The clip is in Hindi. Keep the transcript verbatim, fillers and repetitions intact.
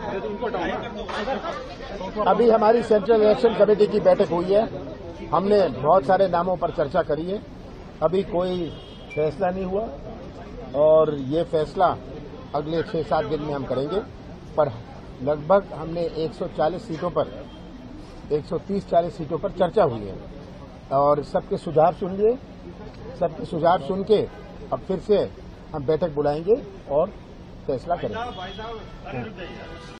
अभी हमारी सेंट्रल इलेक्शन कमेटी की बैठक हुई है। हमने बहुत सारे नामों पर चर्चा करी है। अभी कोई फैसला नहीं हुआ और ये फैसला अगले छह सात दिन में हम करेंगे। पर लगभग हमने एक सौ चालीस सीटों पर एक सौ तीस चालीस सीटों पर चर्चा हुई है और सबके सुझाव सुन लिए। सबके सुझाव सुन के अब फिर से हम बैठक बुलाएंगे और फैसला करेंगे।